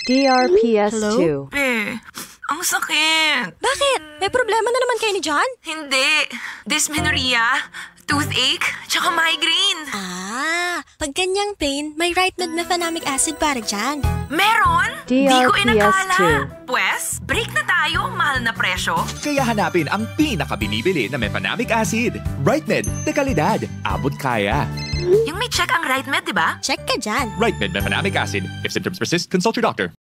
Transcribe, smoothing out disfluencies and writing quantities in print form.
DRPS 2. Ang sakit. Bakit? May problema na naman kayo ni John? Hindi. Dysmenorrhea, toothache, tsaka migraine. Pag ganyang pain, may RiteMED Mefenamic acid para dyan. Meron? Di ko DRPS inakala. 2. Pwes, break na tayo, mahal na presyo. Kaya hanapin ang pinakabinibili na mefenamic acid. RiteMED, de kalidad, abot kaya. Yung may check ang RiteMED, di ba? Check ka dyan. RiteMED Mefenamic acid. If symptoms persist, consult your doctor.